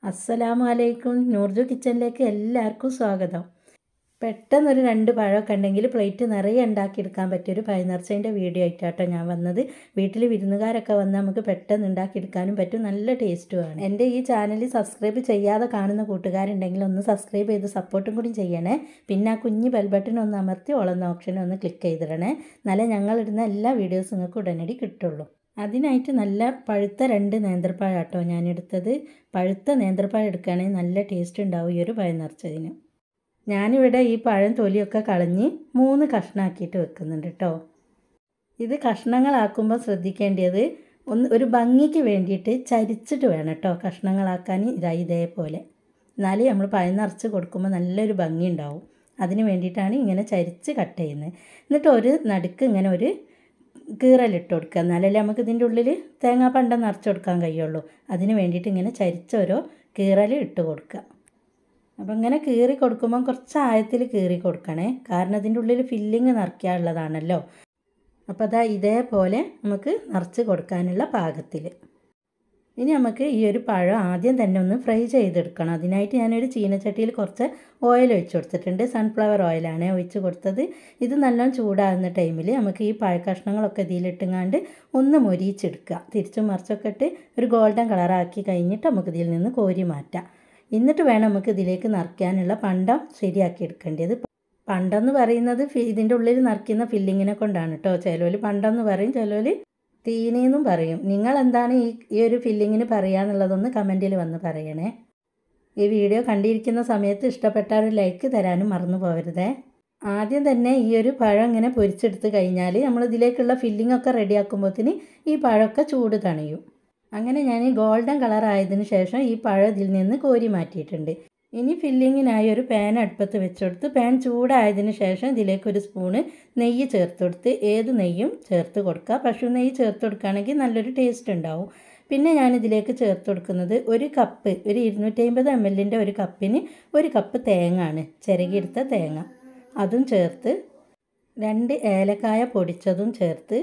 അസ്സലാമു അലൈക്കും. നൂർജു കിച്ചണിലേക്ക് എല്ലാവർക്കും സ്വാഗതം. പെട്ടെന്നൊരു 2 പഴമൊക്കെ ഉണ്ടെങ്കിൽ പ്ലേറ്റ് നിറയെ ഉണ്ടാക്കിയെടുക്കാൻ പറ്റിയൊരു പഴനിർച്ചേൻ്റെ വീഡിയോ ആയിട്ടാട്ടോ ഞാൻ വന്നത്. വീട്ടിൽ വിരുന്നുകാരൊക്കെ വന്നാൽ നമുക്ക് പെട്ടെന്ന് ഉണ്ടാക്കിയെടുക്കാനും പറ്റും, നല്ല ടേസ്റ്റുമാണ്. എൻ്റെ ഈ ചാനൽ സബ്സ്ക്രൈബ് ചെയ്യാതെ കാണുന്ന കൂട്ടുകാരുണ്ടെങ്കിൽ ഒന്ന് സബ്സ്ക്രൈബ് ചെയ്ത് സപ്പോർട്ടും കൂടി ചെയ്യണേ. പിന്നെ ആ കുഞ്ഞ് ബെൽ ബട്ടൺ ഒന്ന് അമർത്തി ഓളുന്ന ഓപ്ഷൻ ഒന്ന് ക്ലിക്ക് ചെയ്തിടണേ. എന്നാലേ ഞങ്ങളിടുന്ന എല്ലാ വീഡിയോസും നിങ്ങൾക്ക് ഉടനടി കിട്ടുള്ളൂ. അതിനായിട്ട് നല്ല പഴുത്ത 2 നേന്ത്രപ്പഴം കേട്ടോ ഞാനെടുത്തത്. പഴുത്ത നേന്ത്രപ്പഴം എടുക്കുകയാണെങ്കിൽ നല്ല ടേസ്റ്റ് ഉണ്ടാവും ഈ ഒരു പഴം നിറച്ചതിന്. ഞാനിവിടെ ഈ പഴം തൊലിയൊക്കെ കളഞ്ഞ് 3 കഷ്ണമാക്കിയിട്ട് വെക്കുന്നുണ്ട് കേട്ടോ. ഇത് കഷ്ണങ്ങളാക്കുമ്പോൾ ശ്രദ്ധിക്കേണ്ടത് ഒരു ഭംഗിക്ക് വേണ്ടിയിട്ട് ചരിച്ചിട്ട് വേണം കേട്ടോ കഷ്ണങ്ങളാക്കാൻ. ഇതേപോലെ എന്നാലേ നമ്മൾ പഴം നിറച്ച് കൊടുക്കുമ്പോൾ നല്ലൊരു ഭംഗി ഉണ്ടാവും. അതിന് വേണ്ടിയിട്ടാണ് ഇങ്ങനെ ചരിച്ച് കട്ട് ചെയ്യുന്നത്. എന്നിട്ട് ഒരു നടുക്ക് ഇങ്ങനെ ഒരു കീറലിട്ട് കൊടുക്കുക, എന്നാലല്ലേ നമുക്ക് ഇതിൻ്റെ ഉള്ളിൽ തേങ്ങാപ്പണ്ടം നിറച്ച് കൊടുക്കാൻ കഴിയുള്ളൂ. അതിന് വേണ്ടിയിട്ട് ഇങ്ങനെ ചരിച്ചോരോ കീറൽ ഇട്ട് കൊടുക്കുക. അപ്പോൾ ഇങ്ങനെ കീറി കൊടുക്കുമ്പം കുറച്ച് ആഴത്തിൽ കീറി കൊടുക്കണേ, കാരണം ഇതിൻ്റെ ഉള്ളിൽ ഫില്ലിങ് നിറയ്ക്കാനുള്ളതാണല്ലോ. അപ്പോൾ അതാ ഇതേപോലെ നമുക്ക് നിറച്ച് കൊടുക്കാനുള്ള പാകത്തിൽ. ഇനി നമുക്ക് ഈ ഒരു പഴം ആദ്യം തന്നെ ഒന്ന് ഫ്രൈ ചെയ്തെടുക്കണം. അതിനായിട്ട് ഞാനൊരു ചീനച്ചട്ടിയിൽ കുറച്ച് ഓയിൽ ഒഴിച്ച് കൊടുത്തിട്ടുണ്ട്. സൺഫ്ലവർ ഓയിലാണ് ഒഴിച്ച് കൊടുത്തത്. ഇത് നല്ലോണം ചൂടാകുന്ന ടൈമിൽ നമുക്ക് ഈ പഴക്കഷ്ണങ്ങളൊക്കെ ഇതിലിട്ടുങ്ങാണ്ട് ഒന്ന് മൊരിച്ചെടുക്കുക. തിരിച്ചും മറിച്ചൊക്കെ ഇട്ട് ഒരു ഗോൾഡൻ കളറാക്കി കഴിഞ്ഞിട്ട് നമുക്ക് ഇതിൽ നിന്ന് കോരി മാറ്റാം. എന്നിട്ട് വേണം നമുക്ക് ഇതിലേക്ക് നിറയ്ക്കാനുള്ള പണ്ടം ശരിയാക്കി എടുക്കേണ്ടത്. പണ്ടം എന്ന് പറയുന്നത് ഇതിൻ്റെ ഉള്ളിൽ നിറയ്ക്കുന്ന ഫില്ലിങ്ങിനെ കൊണ്ടാണ് കേട്ടോ. ചിലവർ പണ്ടം എന്ന് പറയും, ചിലവർ തീനെന്നും പറയും. നിങ്ങളെന്താണ് ഈ ഒരു ഫില്ലിങ്ങിന് പറയാന്നുള്ളതൊന്ന് കമൻറ്റിൽ വന്ന് പറയണേ. ഈ വീഡിയോ കണ്ടിരിക്കുന്ന സമയത്ത് ഇഷ്ടപ്പെട്ട ഒരു ലൈക്ക് തരാനും മറന്നു പോകരുതേ. ആദ്യം തന്നെ ഈ ഒരു പഴം ഇങ്ങനെ പൊരിച്ചെടുത്ത് കഴിഞ്ഞാൽ നമ്മൾ ഇതിലേക്കുള്ള ഫില്ലിങ്ങൊക്കെ റെഡിയാക്കുമ്പോഴത്തേന് ഈ പഴമൊക്കെ ചൂട് തണിയും. അങ്ങനെ ഞാൻ ഗോൾഡൻ കളർ ആയതിന് ശേഷം ഈ പഴം ഇതിൽ നിന്ന് കോരി മാറ്റിയിട്ടുണ്ട്. ഇനി ഫില്ലിങ്ങിനായി ഒരു പാൻ അടുപ്പത്ത് വെച്ചെടുത്ത് പാൻ ചൂടായതിന് ശേഷം ഇതിലേക്ക് ഒരു സ്പൂണ് നെയ്യ് ചേർത്ത് കൊടുത്ത്, ഏത് നെയ്യും ചേർത്ത് കൊടുക്കുക. പശു നെയ്യ് ചേർത്ത് കൊടുക്കുകയാണെങ്കിൽ നല്ലൊരു ടേസ്റ്റ് ഉണ്ടാവും. പിന്നെ ഞാനിതിലേക്ക് ചേർത്ത് കൊടുക്കുന്നത് ഒരു കപ്പ്, ഒരു 250 ml ഒരു കപ്പിന് 1 കപ്പ് തേങ്ങ ആണ്, ചിരകിയെടുത്ത തേങ്ങ. അതും ചേർത്ത് 2 ഏലക്കായ പൊടിച്ചതും ചേർത്ത്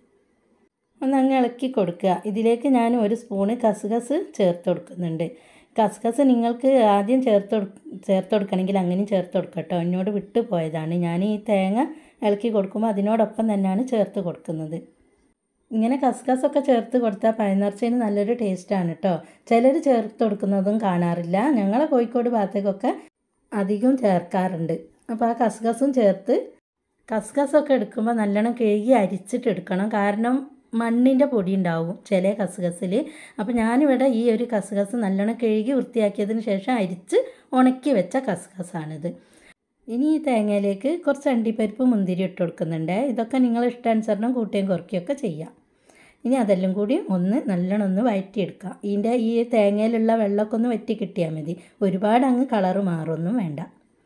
ഒന്നങ്ങ് ഇളക്കി കൊടുക്കുക. ഇതിലേക്ക് ഞാൻ 1 സ്പൂണ് കസ്കസ് ചേർത്ത് കൊടുക്കുന്നുണ്ട്. കസ്കസ് നിങ്ങൾക്ക് ആദ്യം ചേർത്ത് കൊടുക്കണമെങ്കിൽ അങ്ങനെയും ചേർത്ത് കൊടുക്കുക കേട്ടോ. എന്നോട് വിട്ടു പോയതാണ്. ഞാൻ ഈ തേങ്ങ ഇളക്കി കൊടുക്കുമ്പോൾ അതിനോടൊപ്പം തന്നെയാണ് ചേർത്ത് കൊടുക്കുന്നത്. ഇങ്ങനെ കസ്കസൊക്കെ ചേർത്ത് കൊടുത്താൽ പഴനിർച്ചേന് നല്ലൊരു ടേസ്റ്റാണ് കേട്ടോ. ചിലർ ചേർത്ത് കൊടുക്കുന്നതും കാണാറില്ല. ഞങ്ങളെ കോഴിക്കോട് ഭാഗത്തേക്കൊക്കെ അധികം ചേർക്കാറുണ്ട്. അപ്പോൾ ആ കസ്കസും ചേർത്ത്, കസ്കസൊക്കെ എടുക്കുമ്പോൾ നല്ലോണം കഴുകി അരിച്ചിട്ട് എടുക്കണം. കാരണം മണ്ണിൻ്റെ പൊടി ഉണ്ടാവും ചില കസ്കസിൽ. അപ്പോൾ ഞാനിവിടെ ഈ ഒരു കസ്കസ് നല്ലോണം കഴുകി വൃത്തിയാക്കിയതിന് ശേഷം അരിച്ച് ഉണക്കി വെച്ച കസ്കസാണിത്. ഇനി ഈ തേങ്ങയിലേക്ക് കുറച്ച് അണ്ടിപ്പരിപ്പ് മുന്തിരി ഇട്ട് കൊടുക്കുന്നുണ്ട്. ഇതൊക്കെ നിങ്ങൾ ഇഷ്ടാനുസരണം കൂട്ടുകയും കുറയ്ക്കുകയൊക്കെ ചെയ്യാം. ഇനി അതെല്ലാം കൂടി നല്ലോണം ഒന്ന് വഴറ്റിയെടുക്കാം. ഈ തേങ്ങയിലുള്ള വെള്ളമൊക്കെ ഒന്ന് വറ്റി കിട്ടിയാൽ മതി. ഒരുപാട് അങ്ങ് കളറ് മാറൊന്നും വേണ്ട.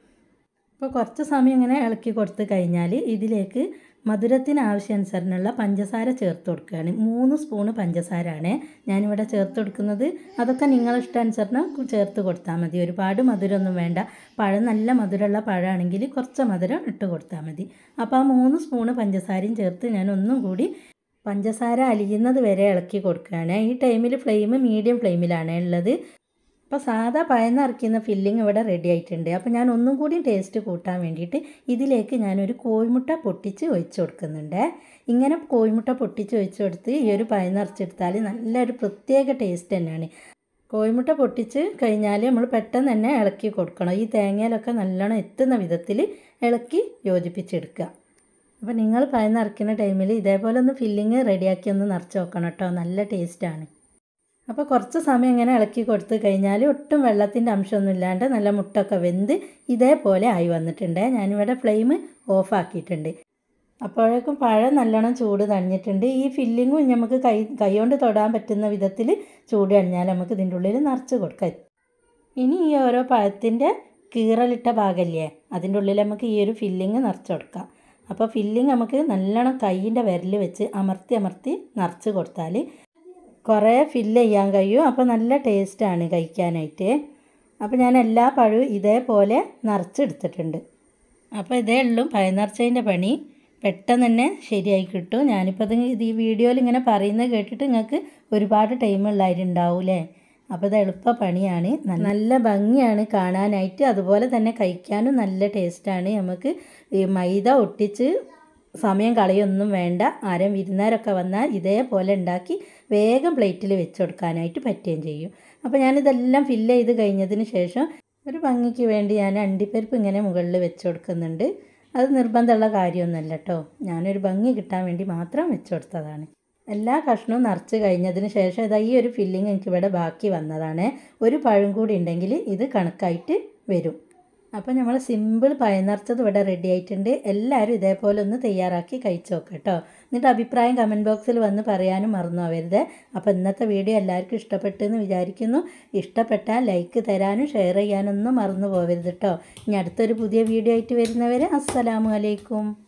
അപ്പോൾ കുറച്ച് സമയം ഇങ്ങനെ ഇളക്കി കൊടുത്ത് കഴിഞ്ഞാൽ ഇതിലേക്ക് മധുരത്തിന് ആവശ്യാനുസരണമുള്ള പഞ്ചസാര ചേർത്ത് കൊടുക്കുകയാണ്. 3 സ്പൂണ് പഞ്ചസാരയാണ് ഞാനിവിടെ ചേർത്ത് കൊടുക്കുന്നത്. അതൊക്കെ നിങ്ങളിഷ്ടാനുസരണം ചേർത്ത് കൊടുത്താൽ മതി. ഒരുപാട് മധുരമൊന്നും വേണ്ട. പഴം നല്ല മധുരമുള്ള പഴമാണെങ്കിൽ കുറച്ച് മധുരം ഇട്ട് കൊടുത്താൽ മതി. അപ്പോൾ ആ 3 സ്പൂണ് പഞ്ചസാരയും ചേർത്ത് ഞാൻ ഒന്നും കൂടി പഞ്ചസാര അലിയുന്നത് വരെ ഇളക്കി കൊടുക്കുകയാണ്. ഈ ടൈമിൽ ഫ്ലെയിം മീഡിയം ഫ്ലെയിമിലാണ് ഉള്ളത്. അപ്പോൾ സാധാ പഴം നിറയ്ക്കുന്ന ഫില്ലിങ് ഇവിടെ റെഡി ആയിട്ടുണ്ട്. അപ്പോൾ ഞാൻ ഒന്നും കൂടി ടേസ്റ്റ് കൂട്ടാൻ വേണ്ടിയിട്ട് ഇതിലേക്ക് ഞാനൊരു കോഴിമുട്ട പൊട്ടിച്ച് ഒഴിച്ച് കൊടുക്കുന്നുണ്ട്. ഇങ്ങനെ കോഴിമുട്ട പൊട്ടിച്ച് ഒഴിച്ച് കൊടുത്ത് ഈ ഒരു പഴം നിറച്ചെടുത്താൽ നല്ലൊരു പ്രത്യേക ടേസ്റ്റ് തന്നെയാണ്. കോഴിമുട്ട പൊട്ടിച്ച് കഴിഞ്ഞാൽ നമ്മൾ പെട്ടെന്ന് തന്നെ ഇളക്കി കൊടുക്കണം. ഈ തേങ്ങയിലൊക്കെ നല്ലോണം എത്തുന്ന വിധത്തിൽ ഇളക്കി യോജിപ്പിച്ചെടുക്കുക. അപ്പോൾ നിങ്ങൾ പഴം നിറയ്ക്കുന്ന ടൈമിൽ ഇതേപോലെ ഒന്ന് ഫില്ലിങ് റെഡിയാക്കി ഒന്ന് നിറച്ച് നോക്കണം കേട്ടോ, നല്ല ടേസ്റ്റാണ്. അപ്പോൾ കുറച്ച് സമയം ഇങ്ങനെ ഇളക്കി കൊടുത്ത് കഴിഞ്ഞാൽ ഒട്ടും വെള്ളത്തിൻ്റെ അംശമൊന്നും ഇല്ലാണ്ട് നല്ല മുട്ടൊക്കെ വെന്ത് ഇതേപോലെ ആയി വന്നിട്ടുണ്ട്. ഞാനിവിടെ ഫ്ലെയിം ഓഫാക്കിയിട്ടുണ്ട്. അപ്പോഴേക്കും പഴം നല്ലോണം ചൂട് തണിഞ്ഞിട്ടുണ്ട്. ഈ ഫില്ലിങ്ങും നമുക്ക് കൈ കൊണ്ട് തൊടാൻ പറ്റുന്ന വിധത്തിൽ ചൂട് കഴിഞ്ഞാൽ നമുക്ക് ഇതിൻ്റെ ഉള്ളിൽ നിറച്ച് കൊടുക്കാം. ഇനി ഈ ഓരോ പഴത്തിൻ്റെ കീറലിട്ട ഭാഗമില്ലേ, അതിൻ്റെ ഉള്ളിൽ നമുക്ക് ഈ ഒരു ഫില്ലിങ് നിറച്ച് കൊടുക്കാം. അപ്പോൾ ഫില്ലിങ് നമുക്ക് നല്ലോണം കൈയിൻ്റെ വിരൽ വെച്ച് അമർത്തി നിറച്ച് കൊടുത്താൽ കുറേ ഫില്ല് ചെയ്യാൻ കഴിയും. അപ്പോൾ നല്ല ടേസ്റ്റാണ് കഴിക്കാനായിട്ട്. അപ്പോൾ ഞാൻ എല്ലാ പഴവും ഇതേപോലെ നിറച്ചെടുത്തിട്ടുണ്ട്. അപ്പോൾ ഇതേ ഉള്ളൂ പഴം നിറച്ചതിൻ്റെ പണി. പെട്ടെന്ന് തന്നെ ശരിയായി കിട്ടും. ഞാനിപ്പോൾ ഈ വീഡിയോയിൽ ഇങ്ങനെ പറയുന്നത് കേട്ടിട്ട് നിങ്ങൾക്ക് ഒരുപാട് ടൈം ഉള്ളവരുണ്ടാവൂലേ. അപ്പോൾ ഇത് എളുപ്പ പണിയാണ്, നല്ല ഭംഗിയാണ് കാണാനായിട്ട്, അതുപോലെ തന്നെ കഴിക്കാനും നല്ല ടേസ്റ്റാണ്. നമുക്ക് ഈ മൈദ ഒട്ടിച്ച് സമയം കളയൊന്നും വേണ്ട. ആരും വിരുന്നുകാരൊക്കെ വന്നാൽ ഇതേപോലെ ഉണ്ടാക്കി വേഗം പ്ലേറ്റിൽ വെച്ച് കൊടുക്കാനായിട്ട് പറ്റുകയും ചെയ്യും. അപ്പോൾ ഞാനിതെല്ലാം ഫില്ല് ചെയ്ത് കഴിഞ്ഞതിന് ശേഷം ഒരു ഭംഗിക്ക് വേണ്ടി ഞാൻ അണ്ടിപ്പരിപ്പ് ഇങ്ങനെ മുകളിൽ വെച്ച് കൊടുക്കുന്നുണ്ട്. അത് നിർബന്ധമുള്ള കാര്യമൊന്നുമല്ല കേട്ടോ, ഞാനൊരു ഭംഗി കിട്ടാൻ വേണ്ടി മാത്രം വെച്ച് കൊടുത്തതാണ്. എല്ലാ കഷ്ണവും നിറച്ച് കഴിഞ്ഞതിന് ശേഷം ഇതാ ഈ ഒരു ഫില്ലിങ് എനിക്കിവിടെ ബാക്കി വന്നതാണ്. ഒരു പഴം കൂടി ഉണ്ടെങ്കിൽ ഇത് കണക്കായിട്ട് വരും. അപ്പോൾ നമ്മൾ സിമ്പിൾ പഴം നിറച്ചത് ഇവിടെ റെഡി ആയിട്ടുണ്ട്. എല്ലാവരും ഇതേപോലെ ഒന്ന് തയ്യാറാക്കി കഴിച്ച് നോക്കാം കേട്ടോ. എന്നിട്ട് അഭിപ്രായം കമൻറ്റ് ബോക്സിൽ വന്ന് പറയാനും മറന്നു പോകരുത്. അപ്പോൾ ഇന്നത്തെ വീഡിയോ എല്ലാവർക്കും ഇഷ്ടപ്പെട്ടെന്ന് വിചാരിക്കുന്നു. ഇഷ്ടപ്പെട്ടാൽ ലൈക്ക് തരാനും ഷെയർ ചെയ്യാനൊന്നും മറന്നു പോകരുത് കേട്ടോ. ഇനി അടുത്തൊരു പുതിയ വീഡിയോ ആയിട്ട് വരുന്നവരെ അസ്സലാമു അലൈക്കും.